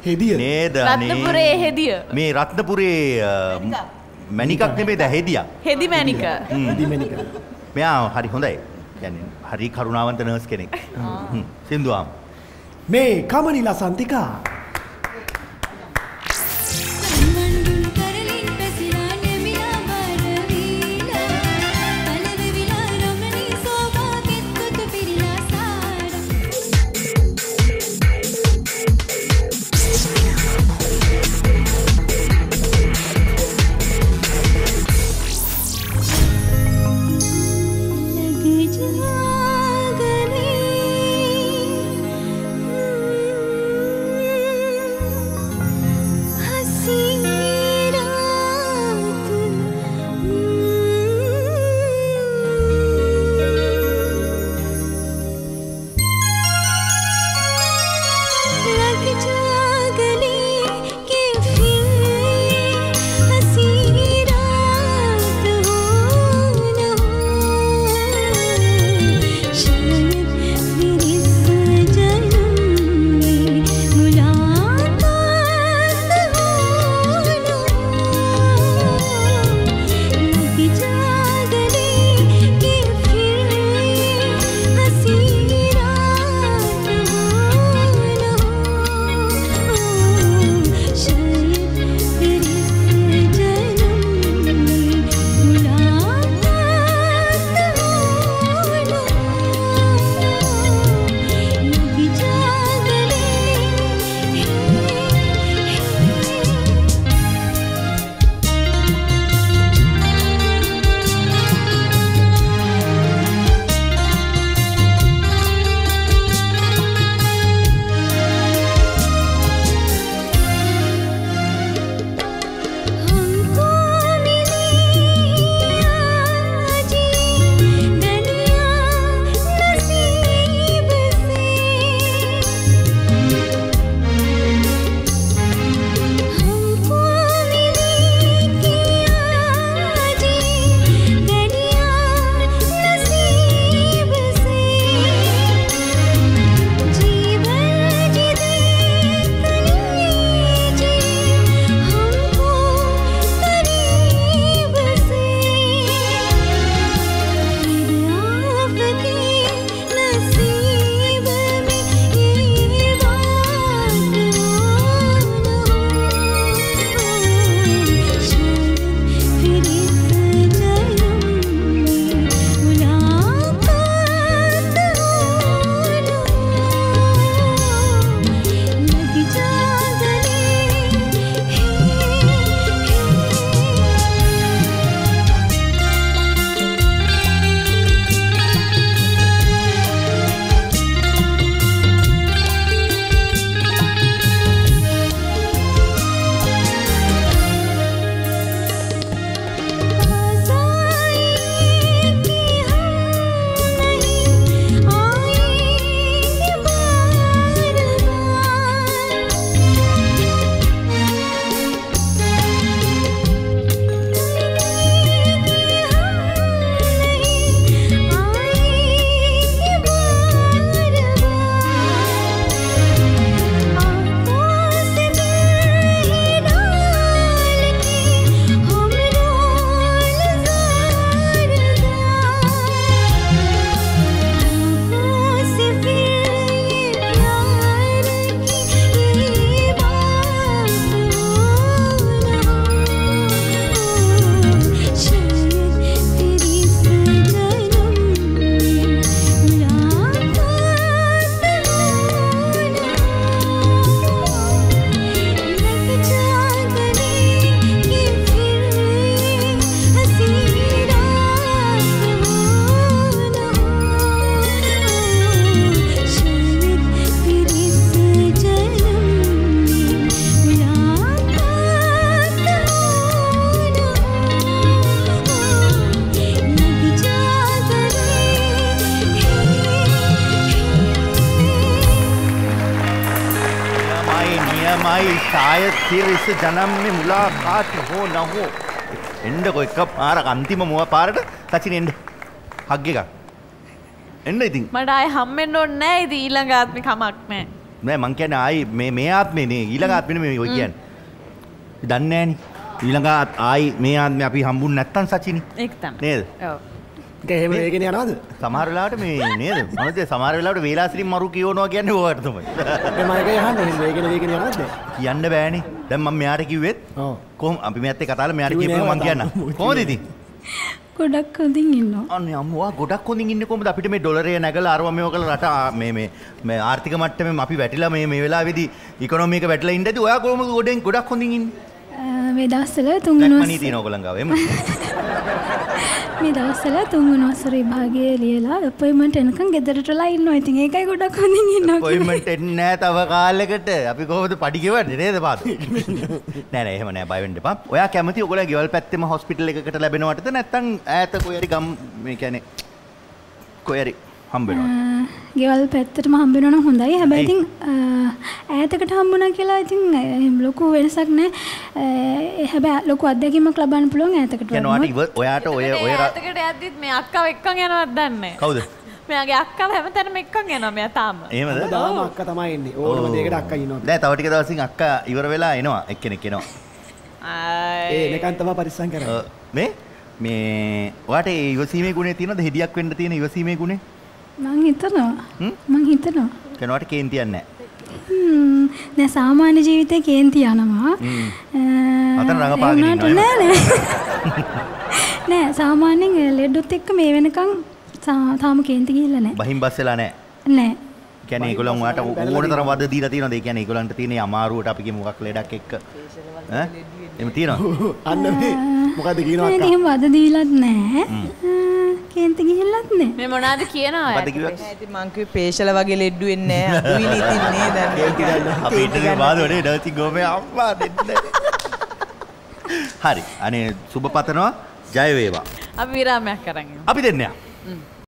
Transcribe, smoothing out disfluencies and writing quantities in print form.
හෙදිය නේද? රත්නපුරේ හෙදිය. මේ රත්නපුරේ මැණිකක් නෙමෙයිද හෙදියා? හෙදි මැණික. හෙදි මැණික. මෙයා හරි හොඳයි. කියන්නේ හරි කරුණාවන්ත නර්ස් කෙනෙක්. සින්දුවාම මේ කමනිලා සන්තිකා शायद फिर इस जन्म में मुलाकात हो न हो एंड को एक पार अंतिम मुआ पार सचिन एंड हग्गेगा एंड आई थिंक මට ආයේ හම්බෙන්න ඕනේ නැහැ ඉතින් ඊළඟ ආත්මේ කමක් නැහැ නෑ මං කියන්නේ ආයි මේ ආත්මේ නේ ඊළඟ ආත්මෙ මේ ඔය කියන්නේ. දන්නේ නෑනේ. ඊළඟ ආයි මේ ආත්මේ අපි හම්බුනේ නැත්තම් සචිනි. ඒක තමයි. නේද? ඔව්. ඒක එහෙම වේගෙන යනවද? සමහර වෙලාවට මේ නේද? මොනවද සමහර වෙලාවට වේලාසිරින් මරු කියවනවා කියන්නේ ඕකට තමයි. මම ඒකයි අහන්නේ එහෙම වේගෙන යනවද? කියන්න බෑනේ. දැන් මම මෙයාට කිව්වෙත් ඔව්. කොහොම අපි මෙයාත් එක්ක කතාවලා මෙයාට කියපුවා මං කියන්න. කොහොමද ඉතින්? ගොඩක් හොඳින් ඉන්නවා. අනේ අම්මෝ ගොඩක් හොඳින් ඉන්නේ කොහොමද අපිට මේ ඩොලරය නැගලා අරව මේව කරලා රට මේ ආර්ථික මට්ටමේ අපි වැටිලා මේ වෙලාවේදී ඉකොනොමි එක වැටිලා ඉඳදී ඔයා කොහොමද ගොඩක් හොඳින් ඉන්නේ? මේ දවස්වල තුන්වෙනි මනී තියෙන ඕගොල්ලන් ගාව එහෙම. මේ දවස්වල තුන්වෙනි වසර විභාගයේ ලියලා අපොයින්ට්මන්ට් එනකන් ගෙදරටලා ඉන්නවා. ඉතින් ඒකයි ගොඩක් හොඳින් ඉන්නවා. අපොයින්ට්මන්ට් එන්නේ නැහැ තව කාලෙකට. අපි කොහොමද පඩි ගෙවන්නේ නේද පාත්? නෑ එහෙම නෑ බය වෙන්න එපා. ඔයා කැමති ඔයගොල්ලෝ ගෙවල් පැත්තේම හොස්පිටල් එකකට ලැබෙනවටද නැත්නම් ඈත කොහේරි ගම් මේ කියන්නේ කොහේරි හම්බ වෙනවද? ගෙවල් පැත්තටම හම්බ වෙනවා නම් හොඳයි. හැබැයි ඉතින් ඈතකට හම්බුණා කියලා ඉතින් ලොකු වෙනසක් නැහැ. හැබැයි ලොකු අත්දැකීමක් ලබන්න පුළුවන් ඈතකට. යනවාට ඔයාට ඔය ඈතකට යද්දිත් මේ අක්කව එක්කන් යනවත් දන්නේ නැහැ. කවුද? මෙයාගේ අක්කව හැමතැනම එක්කන් යනවා මෙයා තාම. එහෙමද? තාම අක්කා තමයි ඉන්නේ. ඕනම දෙයකට අක්කා ඉන්නවා. නෑ තව ටික දවසින් අක්කා ඉවර වෙලා එනවා එක්කෙනෙක් එනවා. එනකන් තමයි පරිස්සම් කරන්නේ. මේ ඔයාට ඉවසීමේ ගුණය තියෙනවද? හෙඩියක් වෙන්න තියෙන ඉවසීමේ ගුණය? මං හිතනවා. කෙනාට කේන්තියක් නැහැ. නෑ සාමාන්‍ය ජීවිතේ කේන්ති යනවා. අතන රඟපාගෙන ඉන්නවා. නෑ සාමාන්‍යයෙන් ලෙඩොත් එක්ක මේ වෙනකන් තාම කේන්ති ගිහිල්ලා නෑ. බහින් බස් වෙලා නෑ. නෑ. කියන්නේ ඒගොල්ලන් ඔයාට ඕන තරම් වද දීලා තියෙනවද? ඒ කියන්නේ ඒගොල්ලන්ට තියෙන අමාරුවට අපි කියමු මොකක් ලෙඩක් එක්ක. ඈ? එහෙම තියෙනවද? අන්න මේ මොකද්ද කියනවා අක්කා? එහෙම වද දීලත් නෑ. කේන්ති ගිහිල්ලත් නෑ. මේ මොනවාද කියනවා? මොකද කිව්වා? ඉතින් මං කිව්වේ පේෂල වගේ ලෙඩ්ඩු වෙන්නේ නැහැ. අඩුයි ඉතින් නේද? කේන්ති ගන්න. අපි ඉන්නේ බාදෝනේ ඩර්ති ගෝමේ අම්මා දෙන්න. හරි. අනේ සුබ පතනවා ජය වේවා. අපි විරාමයක් කරන් අපි දෙන්න.